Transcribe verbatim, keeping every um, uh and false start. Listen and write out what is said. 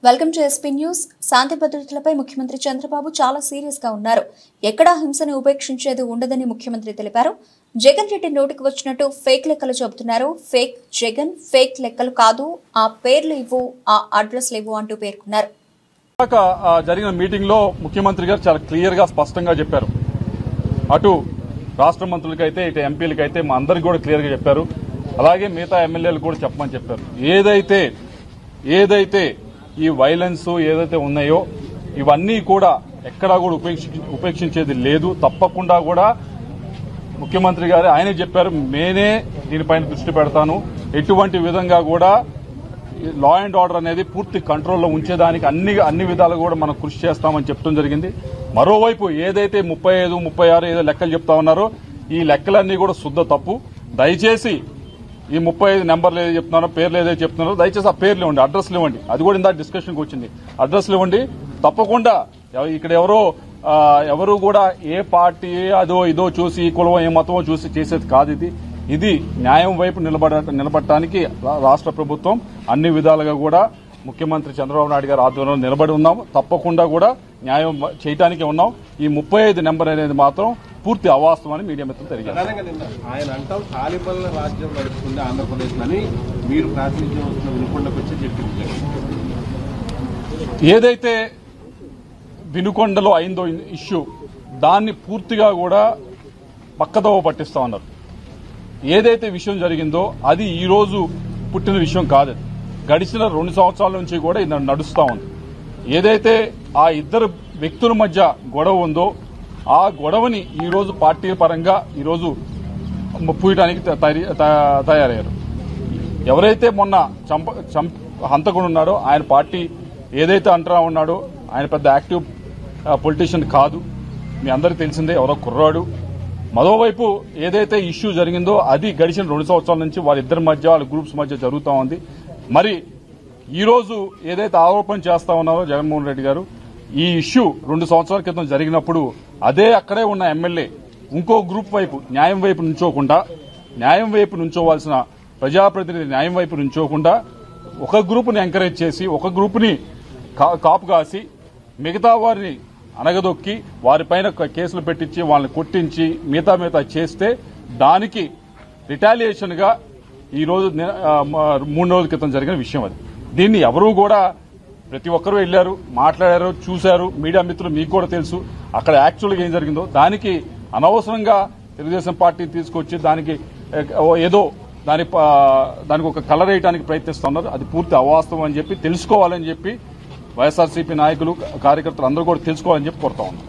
Welcome to SP news. శాంతి భద్రతలపై ముఖ్యమంత్రి చంద్రబాబు చాలా సీరియస్ గా ఉన్నారు. ఎక్కడా హింసను ఉపేక్షించేది ఉండదని ముఖ్యమంత్రి తెలిపారు. జగన్ రెడ్డి నోటికి వచ్చినట్టు ఫేక్ లెక్కలు చెబుతున్నారు. ఫేక్ జగన్, ఫేక్ లెక్కలు కాదు, ఆ పేర్లు ఇవ్వు, ఆ అడ్రస్లు ఇవ్వు అంటూ పేర్కొన్నారు. జరిగిన మీటింగ్ లో ముఖ్యమంత్రి గారు చాలా క్లియర్ గా స్పష్టంగా చెప్పారు. అటు రాష్ట్ర మంత్రులకైతే ఇటు ఎంపీలకైతే మా అందరికి కూడా క్లియర్ గా చెప్పారు. అలాగే మిగతా ఎమ్మెల్యేలు కూడా చెప్పమని చెప్పారు. ఏదైతే ఏదైతే ఈ వైలెన్స్ ఏదైతే ఉన్నాయో ఇవన్నీ కూడా ఎక్కడా కూడా ఉపేక్షించేది లేదు. తప్పకుండా కూడా ముఖ్యమంత్రి గారు ఆయనే చెప్పారు, నేనే దీనిపైన దృష్టి పెడతాను, ఎటువంటి విధంగా కూడా లా అండ్ ఆర్డర్ అనేది పూర్తి కంట్రోల్లో ఉంచేదానికి అన్ని అన్ని విధాలు కూడా మనం కృషి చేస్తామని చెప్పడం జరిగింది. మరోవైపు ఏదైతే ముప్పై ఐదు ముప్పై ఆరు ఏదో లెక్కలు చెప్తా ఉన్నారో ఈ లెక్కలన్నీ కూడా శుద్ధ తప్పు. దయచేసి ఈ ముప్పై ఐదు నెంబర్లు ఏదో చెప్తున్నారో పేర్లు ఏదైతే చెప్తున్నారో దయచేసి ఆ పేర్లు ఇవ్వండి, అడ్రస్లు ఇవ్వండి. అది కూడా ఇందాక డిస్కషన్కి వచ్చింది. అడ్రస్లు ఇవ్వండి. తప్పకుండా ఇక్కడ ఎవరో ఎవరు కూడా ఏ పార్టీ అదో ఇదో చూసి కులం ఏ మతమో చూసి చేసేది కాదు. ఇది ఇది న్యాయం వైపు నిలబడ నిలబడటానికి రాష్ట్ర ప్రభుత్వం అన్ని విధాలుగా కూడా ముఖ్యమంత్రి చంద్రబాబు నాయుడు గారు ఆధ్వర్యంలో నిలబడి ఉన్నాం. తప్పకుండా కూడా న్యాయం చేయడానికి ఉన్నాం. ఈ ముప్పై ఐదు నెంబర్ అనేది మాత్రం పూర్తి అవాస్తవం అని మీడియా మిత్రులు తెలియజేస్తారు. ఆయన అంటాం తాలిబాన్ల రాజ్యం నడుస్తుంది ఆంధ్రప్రదేశ్ అని మీరు ప్రాతినిధ్యం వస్తున్న వినుకొండకు వచ్చి చెప్పింది. ఏదైతే వినుకొండలో అయిందో ఇష్యూ దాన్ని పూర్తిగా కూడా పక్కదోవ పట్టిస్తా ఉన్నారు. ఏదైతే విషయం జరిగిందో అది ఈ రోజు పుట్టిన విషయం కాదు. గడిచిన రెండు సంవత్సరాల నుంచి కూడా ఇది నడుస్తూ ఉంది. ఏదైతే ఆ ఇద్దరు వ్యక్తుల మధ్య గొడవ ఉందో ఆ గొడవని ఈ రోజు పార్టీ పరంగా ఈరోజు పూయడానికి తయారయ్యారు. ఎవరైతే మొన్న చంప చంప హంతకుడు ఉన్నాడో ఆయన పార్టీ ఏదైతే అంటా ఉన్నాడో ఆయన పెద్ద యాక్టివ్ పొలిటీషియన్ కాదు, మీ అందరికీ తెలిసిందే, ఎవరో కుర్రాడు. మరోవైపు ఏదైతే ఇష్యూ జరిగిందో అది గడిచిన రెండు సంవత్సరాల నుంచి వాళ్ళిద్దరి మధ్య వాళ్ళ గ్రూప్స్ మధ్య జరుగుతూ ఉంది. మరి ఈ రోజు ఏదైతే ఆరోపణ చేస్తా ఉన్నారో జగన్మోహన్ రెడ్డి గారు, ఈ ఇష్యూ రెండు సంవత్సరాల క్రితం జరిగినప్పుడు అదే అక్కడే ఉన్న ఎమ్మెల్యే ఇంకో గ్రూప్ వైపు న్యాయం వైపు నుంచోకుండా న్యాయం వైపు నుంచోవాల్సిన ప్రజాప్రతినిధి న్యాయం వైపు నుంచోకుండా ఒక గ్రూపుని ఎంకరేజ్ చేసి ఒక గ్రూపుని కాపు కాసి మిగతా వారిని అనగదొక్కి వారిపైన కేసులు పెట్టించి వాళ్ళని కొట్టించి మిగతా మిగతా చేస్తే దానికి రిటాలియేషన్ గా ఈ రోజు మూడు రోజుల క్రితం జరిగిన విషయం అది. దీన్ని ఎవరూ కూడా ప్రతి ఒక్కరూ వెళ్లారు, మాట్లాడారు, చూశారు. మీడియా మిత్రులు మీకు కూడా తెలుసు అక్కడ యాక్చువల్గా ఏం జరిగిందో. దానికి అనవసరంగా తెలుగుదేశం పార్టీ తీసుకొచ్చి దానికి ఏదో దాని దానికి ఒక కలర్ వేయడానికి ప్రయత్నిస్తున్నారు. అది పూర్తి అవాస్తవం అని చెప్పి తెలుసుకోవాలని చెప్పి వైఎస్ఆర్సీపీ నాయకులు కార్యకర్తలు అందరూ కూడా తెలుసుకోవాలని చెప్పి కోరుతా ఉన్నారు.